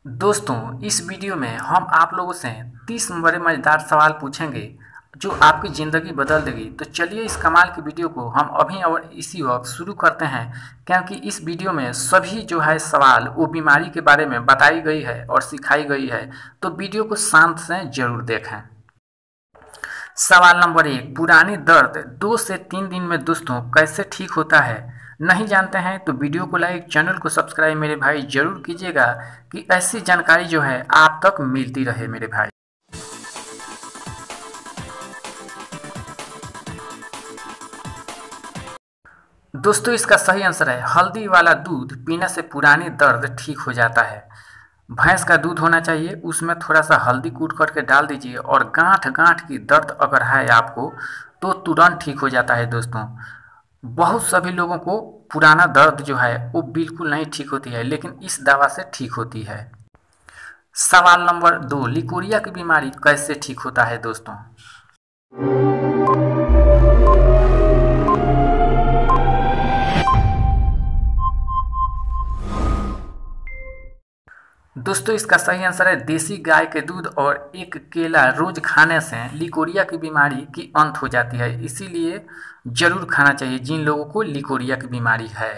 दोस्तों, इस वीडियो में हम आप लोगों से 30 बड़े मज़ेदार सवाल पूछेंगे जो आपकी ज़िंदगी बदल देगी। तो चलिए इस कमाल की वीडियो को हम अभी और इसी वक्त शुरू करते हैं, क्योंकि इस वीडियो में सभी जो है सवाल वो बीमारी के बारे में बताई गई है और सिखाई गई है। तो वीडियो को शांत से जरूर देखें। सवाल नंबर 1, पुरानी दर्द 2 से 3 दिन में दोस्तों कैसे ठीक होता है? नहीं जानते हैं तो वीडियो को लाइक, चैनल को सब्सक्राइब मेरे भाई जरूर कीजिएगा कि ऐसी जानकारी जो है आप तक मिलती रहे मेरे भाई। दोस्तों, इसका सही आंसर है हल्दी वाला दूध पीने से पुरानी दर्द ठीक हो जाता है। भैंस का दूध होना चाहिए, उसमें थोड़ा सा हल्दी कूट करके डाल दीजिए और गांठ गांठ की दर्द अगर है आपको तो तुरंत ठीक हो जाता है। दोस्तों, बहुत सभी लोगों को पुराना दर्द जो है वो बिल्कुल नहीं ठीक होती है, लेकिन इस दवा से ठीक होती है। सवाल नंबर 2, लिकोरिया की बीमारी कैसे ठीक होता है? दोस्तों, इसका सही आंसर है देसी गाय के दूध और एक केला रोज खाने से लिकोरिया की बीमारी की अंत हो जाती है। इसीलिए जरूर खाना चाहिए जिन लोगों को लिकोरिया की बीमारी है।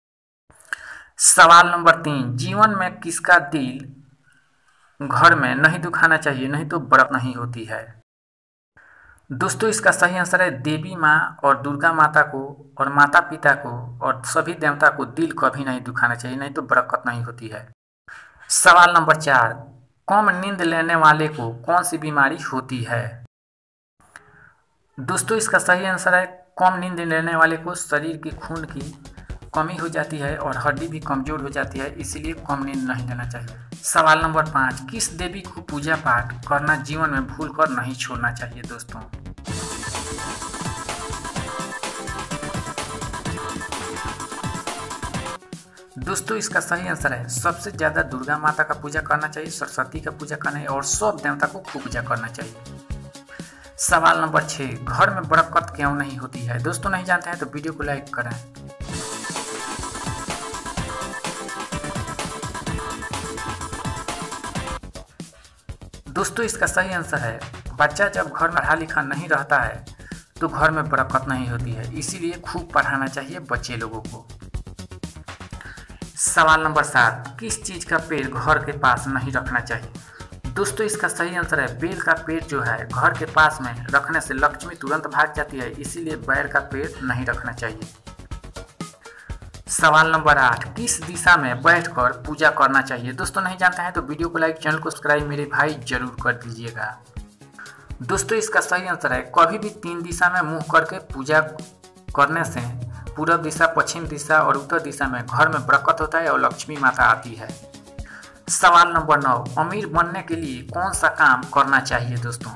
सवाल नंबर 3, जीवन में किसका दिल घर में नहीं दुखाना चाहिए, नहीं तो बरकत नहीं होती है? दोस्तों, इसका सही आंसर है देवी माँ और दुर्गा माता को और माता पिता को और सभी देवता को दिल कभी नहीं दुखाना चाहिए, नहीं तो बरकत नहीं होती है। सवाल नंबर 4, कम नींद लेने वाले को कौन सी बीमारी होती है? दोस्तों, इसका सही आंसर है कम नींद लेने वाले को शरीर की खून की कमी हो जाती है और हड्डी भी कमजोर हो जाती है, इसीलिए कम नींद नहीं लेना चाहिए। सवाल नंबर 5, किस देवी को पूजा पाठ करना जीवन में भूल कर नहीं छोड़ना चाहिए? दोस्तों, इसका सही आंसर है सबसे ज़्यादा दुर्गा माता का पूजा करना चाहिए, सरस्वती का पूजा करना चाहिए और सब देवता को खूब पूजा करना चाहिए। सवाल नंबर 6, घर में बरकत क्यों नहीं होती है? दोस्तों, नहीं जानते हैं तो वीडियो को लाइक करें। दोस्तों, इसका सही आंसर है बच्चा जब घर में पढ़ा लिखा नहीं रहता है तो घर में बरकत नहीं होती है, इसीलिए खूब पढ़ाना चाहिए बच्चे लोगों को। सवाल नंबर 7, किस चीज़ का पेड़ घर के पास नहीं रखना चाहिए? दोस्तों, इसका सही आंसर है बेल का पेड़ जो है घर के पास में रखने से लक्ष्मी तुरंत भाग जाती है, इसीलिए बैर का पेड़ नहीं रखना चाहिए। सवाल नंबर 8, किस दिशा में बैठकर पूजा करना चाहिए? दोस्तों, नहीं जानते हैं तो वीडियो को लाइक, चैनल को सब्सक्राइब मेरे भाई जरूर कर दीजिएगा। दोस्तों, इसका सही आंसर है कभी भी 3 दिशा में मुंह करके पूजा करने से पूरब दिशा, पश्चिम दिशा और उत्तर दिशा में घर में बरकत होता है और लक्ष्मी माता आती है। सवाल नंबर 9, अमीर बनने के लिए कौन सा काम करना चाहिए?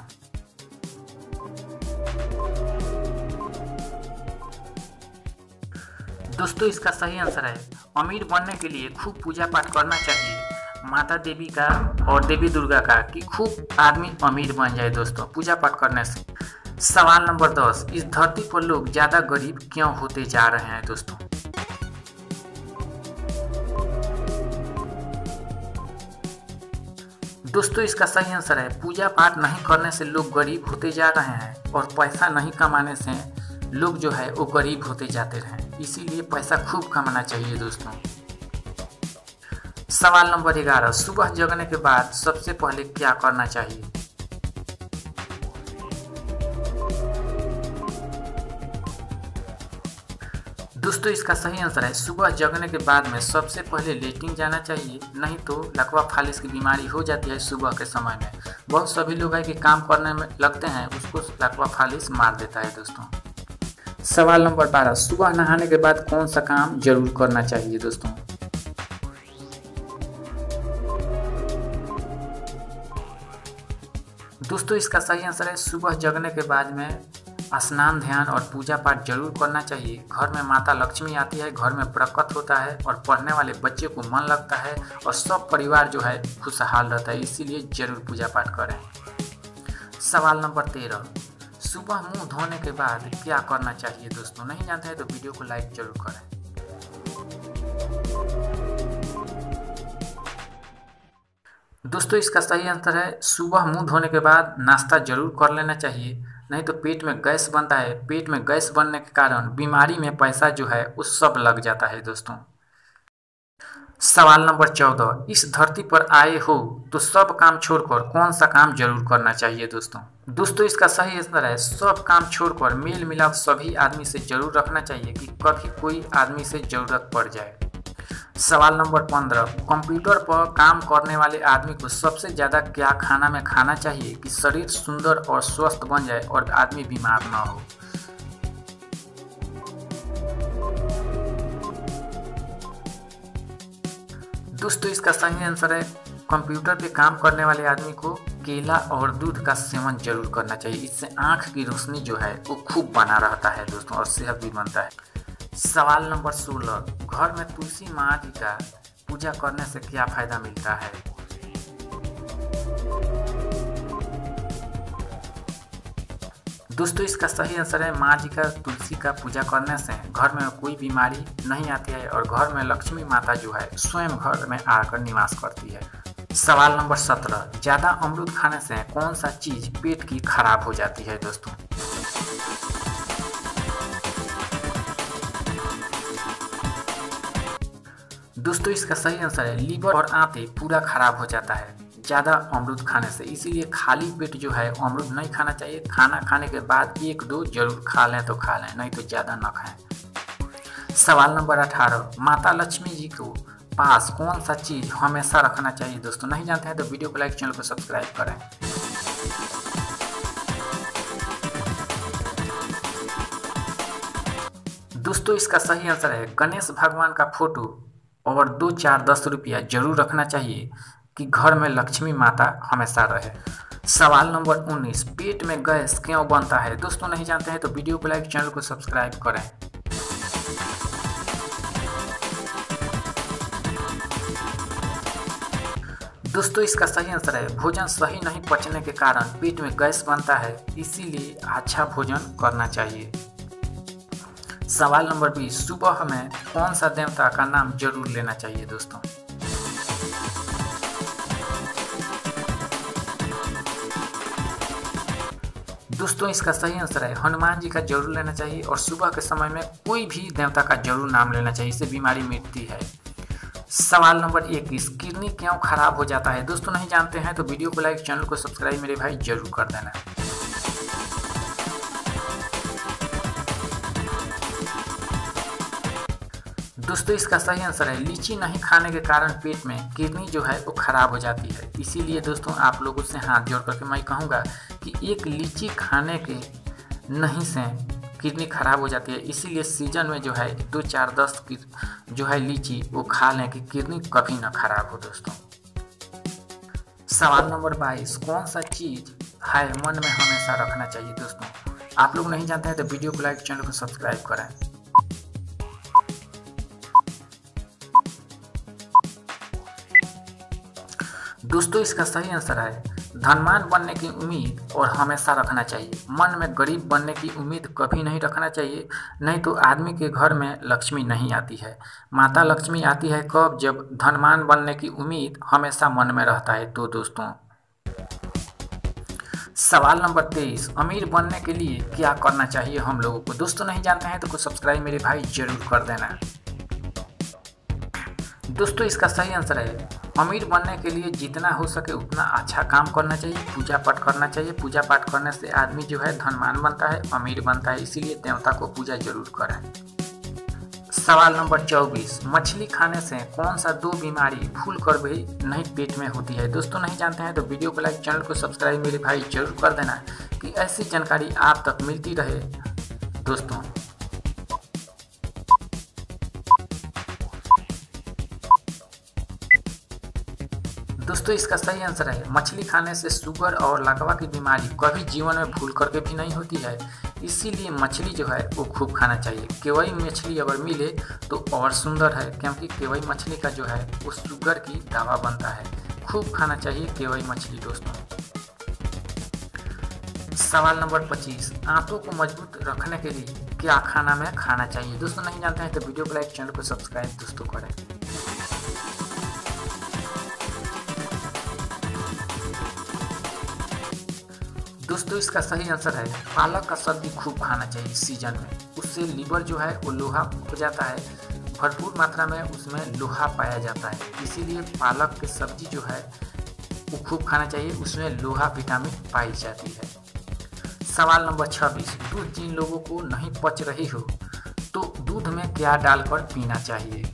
दोस्तों, इसका सही आंसर है अमीर बनने के लिए खूब पूजा पाठ करना चाहिए माता देवी का और देवी दुर्गा का, कि खूब आदमी अमीर बन जाए दोस्तों पूजा पाठ करने से। सवाल नंबर 10, इस धरती पर लोग ज़्यादा गरीब क्यों होते जा रहे हैं? दोस्तों, इसका सही आंसर है पूजा पाठ नहीं करने से लोग गरीब होते जा रहे हैं और पैसा नहीं कमाने से लोग जो है वो गरीब होते जाते हैं, इसीलिए पैसा खूब कमाना चाहिए दोस्तों। सवाल नंबर 11, सुबह जगने के बाद सबसे पहले क्या करना चाहिए? दोस्तों, इसका सही आंसर है सुबह जगने के बाद में सबसे पहले लेटरिन जाना चाहिए, नहीं तो लकवा फालिस की बीमारी हो जाती है सुबह के समय में। बहुत सभी लोग है कि काम करने में लगते हैं उसको लकवा फालिस मार देता है दोस्तों। सवाल नंबर 12, सुबह नहाने के बाद कौन सा काम जरूर करना चाहिए? दोस्तों, इसका सही आंसर है सुबह जगने के बाद में स्नान, ध्यान और पूजा पाठ जरूर करना चाहिए। घर में माता लक्ष्मी आती है, घर में बरकत होता है और पढ़ने वाले बच्चे को मन लगता है और सब परिवार जो है खुशहाल रहता है, इसीलिए जरूर पूजा पाठ करें। सवाल नंबर 13, सुबह मुंह धोने के बाद क्या करना चाहिए? दोस्तों, नहीं जानते हैं तो वीडियो को लाइक जरूर करें। दोस्तों इसका सही आंसर है सुबह मुंह धोने के बाद नाश्ता जरूर कर लेना चाहिए, नहीं तो पेट में गैस बनता है। पेट में गैस बनने के कारण बीमारी में पैसा जो है वो सब लग जाता है दोस्तों। सवाल नंबर 14, इस धरती पर आए हो तो सब काम छोड़कर कौन सा काम जरूर करना चाहिए दोस्तों। दोस्तों इसका सही आंसर है सब काम छोड़कर मेल मिलाप सभी आदमी से जरूर रखना चाहिए कि कभी कोई आदमी से जरूरत पड़ जाए। सवाल नंबर 15, कंप्यूटर पर काम करने वाले आदमी को सबसे ज़्यादा क्या खाना में खाना चाहिए कि शरीर सुंदर और स्वस्थ बन जाए और आदमी बीमार ना हो। दोस्तों इसका सही आंसर है कंप्यूटर पे काम करने वाले आदमी को केला और दूध का सेवन जरूर करना चाहिए। इससे आँख की रोशनी जो है वो खूब बना रहता है दोस्तों और सेहत भी बनता है। सवाल नंबर 16, घर में तुलसी माँ जी का पूजा करने से क्या फायदा मिलता है। दोस्तों इसका सही आंसर है माँ जी का तुलसी का पूजा करने से घर में कोई बीमारी नहीं आती है और घर में लक्ष्मी माता जो है स्वयं घर में आकर निवास करती है। सवाल नंबर 17, ज़्यादा अमरूद खाने से कौन सा चीज़ पेट की खराब हो जाती है दोस्तों। दोस्तों इसका सही आंसर है लीवर और आंतें पूरा खराब हो जाता है ज़्यादा अमरूद खाने से, इसीलिए खाली पेट जो है अमरूद नहीं खाना चाहिए। खाना खाने के बाद 1-2 जरूर खा लें तो खा लें, नहीं तो ज़्यादा न खाएं। सवाल नंबर 18, माता लक्ष्मी जी को पास कौन सा चीज़ हमेशा रखना चाहिए दोस्तों। नहीं जानते हैं तो वीडियो को लाइक, चैनल को सब्सक्राइब करें। दोस्तों इसका सही आंसर है गणेश भगवान का फोटो और 2, 4, 10 रुपया जरूर रखना चाहिए कि घर में लक्ष्मी माता हमेशा रहे। सवाल नंबर 19, पेट में गैस क्यों बनता है दोस्तों। नहीं जानते हैं तो वीडियो को लाइक, चैनल को सब्सक्राइब करें। दोस्तों इसका सही आंसर है भोजन सही नहीं पचने के कारण पेट में गैस बनता है, इसीलिए अच्छा भोजन करना चाहिए। सवाल नंबर 20, सुबह में कौन सा देवता का नाम जरूर लेना चाहिए दोस्तों। दोस्तों इसका सही आंसर है हनुमान जी का जरूर लेना चाहिए और सुबह के समय में कोई भी देवता का जरूर नाम लेना चाहिए, इससे बीमारी मिटती है। सवाल नंबर 21, किडनी क्यों खराब हो जाता है दोस्तों। नहीं जानते हैं तो वीडियो को लाइक, चैनल को सब्सक्राइब मेरे भाई जरूर कर देना। दोस्तों इसका सही आंसर है लीची नहीं खाने के कारण पेट में किडनी जो है वो खराब हो जाती है। इसीलिए दोस्तों आप लोगों से हाथ जोड़ करके मैं कहूँगा कि एक लीची खाने के नहीं से किडनी खराब हो जाती है, इसीलिए सीजन में जो है 2, 4, 10 की जो है लीची वो खा लें कि किडनी कभी ना खराब हो दोस्तों। सवाल नंबर 22, कौन सा चीज़ है मन में हमेशा रखना चाहिए दोस्तों। आप लोग नहीं जानते हैं तो वीडियो को लाइक, चैनल को सब्सक्राइब करें। दोस्तों इसका सही आंसर है धनवान बनने की उम्मीद और हमेशा रखना चाहिए। मन में गरीब बनने की उम्मीद कभी नहीं रखना चाहिए, नहीं तो आदमी के घर में लक्ष्मी नहीं आती है। माता लक्ष्मी आती है कब, जब धनवान बनने की उम्मीद हमेशा मन में रहता है। तो दोस्तों सवाल नंबर 23, अमीर बनने के लिए क्या करना चाहिए हम लोगों को। दोस्तों नहीं जानते हैं तो कुछ सब्सक्राइब मेरे भाई जरूर कर देना। दोस्तों इसका सही आंसर है अमीर बनने के लिए जितना हो सके उतना अच्छा काम करना चाहिए, पूजा पाठ करना चाहिए। पूजा पाठ करने से आदमी जो है धनवान बनता है, अमीर बनता है, इसीलिए देवता को पूजा जरूर करें। सवाल नंबर 24, मछली खाने से कौन सा 2 बीमारी भूल कर भी नहीं पेट में होती है। दोस्तों नहीं जानते हैं तो वीडियो को लाइक, चैनल को सब्सक्राइब मेरे भाई जरूर कर देना कि ऐसी जानकारी आप तक मिलती रहे दोस्तों। दोस्तों इसका सही आंसर है मछली खाने से शुगर और लकवा की बीमारी कभी जीवन में भूल करके भी नहीं होती है, इसीलिए मछली जो है वो खूब खाना चाहिए। केवई मछली अगर मिले तो और सुंदर है, क्योंकि केवई मछली का जो है वो शुगर की दवा बनता है। खूब खाना चाहिए केवई मछली दोस्तों। सवाल नंबर 25, आंतों को मजबूत रखने के लिए क्या खाना में खाना चाहिए। दोस्तों नहीं जानते हैं तो वीडियो को लाइक, चैनल को सब्सक्राइब दोस्तों करें। दोस्तों इसका सही आंसर है पालक का सब्जी खूब खाना चाहिए सीजन में। उससे लीवर जो है वो लोहा हो जाता है, भरपूर मात्रा में उसमें लोहा पाया जाता है, इसीलिए पालक की सब्जी जो है वो खूब खाना चाहिए, उसमें लोहा विटामिन पाई जाती है। सवाल नंबर 26, दूध जिन लोगों को नहीं पच रही हो तो दूध में क्या डालकर पीना चाहिए?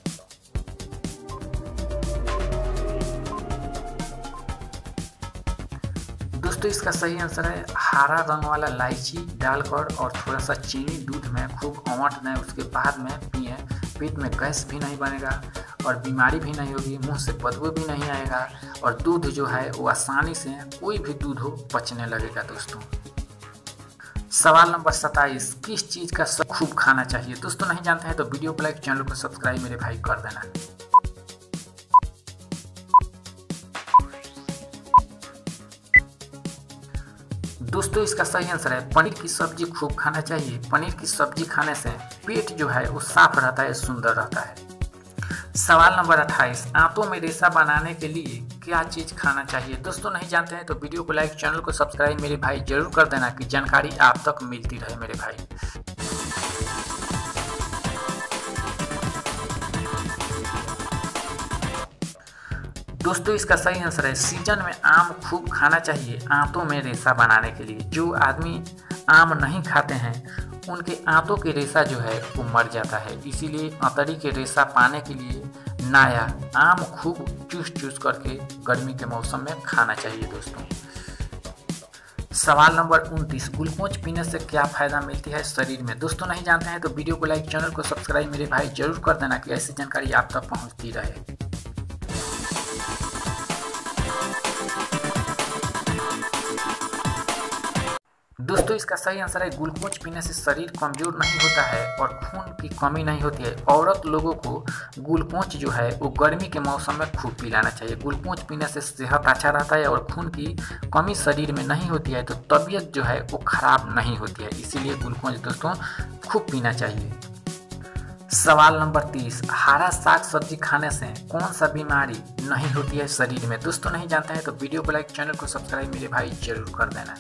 दोस्तों इसका सही आंसर है हरा रंग वाला इलायची डालकर और थोड़ा सा चीनी दूध में खूब औंट दें, उसके बाद में पिए। पेट में गैस भी नहीं बनेगा और बीमारी भी नहीं होगी, मुंह से बदबू भी नहीं आएगा और दूध जो है वो आसानी से कोई भी दूध हो पचने लगेगा। दोस्तों सवाल नंबर 27, किस चीज़ का खूब खाना चाहिए? दोस्तों नहीं जानते हैं तो वीडियो को लाइक, चैनल को सब्सक्राइब मेरे भाई कर देना। दोस्तों इसका सही आंसर है पनीर की सब्जी खूब खाना चाहिए। पनीर की सब्जी खाने से पेट जो है वो साफ रहता है, सुंदर रहता है। सवाल नंबर 28, आंतों में रेशा बनाने के लिए क्या चीज़ खाना चाहिए? दोस्तों नहीं जानते हैं तो वीडियो को लाइक, चैनल को सब्सक्राइब मेरे भाई जरूर कर देना कि जानकारी आप तक मिलती रहे मेरे भाई। दोस्तों इसका सही आंसर है सीजन में आम खूब खाना चाहिए आंतों में रेशा बनाने के लिए। जो आदमी आम नहीं खाते हैं उनके आंतों के रेशा जो है वो मर जाता है, इसीलिए अंतड़ी के रेशा पाने के लिए नाया आम खूब चूस चूस करके गर्मी के मौसम में खाना चाहिए। दोस्तों सवाल नंबर 29, ग्लूकोज पीने से क्या फ़ायदा मिलती है शरीर में? दोस्तों नहीं जानते हैं तो वीडियो को लाइक, चैनल को सब्सक्राइब मेरे भाई जरूर कर देना कि ऐसी जानकारी आप तक पहुँचती रहे। दोस्तों इसका सही आंसर है ग्लूकोज पीने से शरीर कमजोर नहीं होता है और खून की कमी नहीं होती है। औरत लोगों को ग्लूकोज जो है वो गर्मी के मौसम में खूब पिलाना चाहिए। ग्लूकोज पीने से सेहत अच्छा रहता है और खून की कमी शरीर में नहीं होती है तो तबीयत जो है वो खराब नहीं होती है, इसीलिए ग्लूकोज दोस्तों खूब पीना चाहिए। सवाल नंबर 30, हरा साग सब्जी खाने से कौन सा बीमारी नहीं होती है शरीर में? दोस्तों नहीं जानते हैं तो वीडियो को लाइक, चैनल को सब्सक्राइब मेरे भाई जरूर कर देना।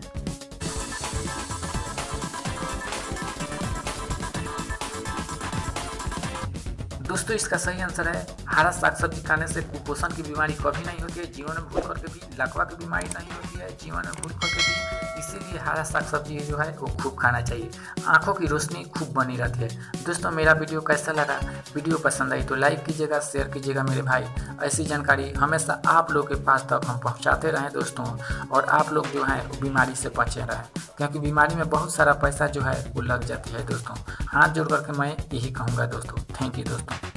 दोस्तों इसका सही आंसर है हरा साग सब्जी खाने से कुपोषण की बीमारी कभी नहीं होती है। जीवन में भूल करके भी लकवा की बीमारी नहीं होती है, जीवन में भूल करके भी, इसीलिए हरा साग सब्जी जो है वो खूब खाना चाहिए। आंखों की रोशनी खूब बनी रहती है। दोस्तों मेरा वीडियो कैसा लगा? वीडियो पसंद आई तो लाइक कीजिएगा, शेयर कीजिएगा मेरे भाई। ऐसी जानकारी हमेशा आप लोग के पास तक हम पहुँचाते रहें दोस्तों, और आप लोग जो है बीमारी से बचे रहें, क्योंकि बीमारी में बहुत सारा पैसा जो है वो लग जाती है। दोस्तों हाथ जोड़ करके मैं यही कहूँगा दोस्तों। थैंक यू दोस्तों।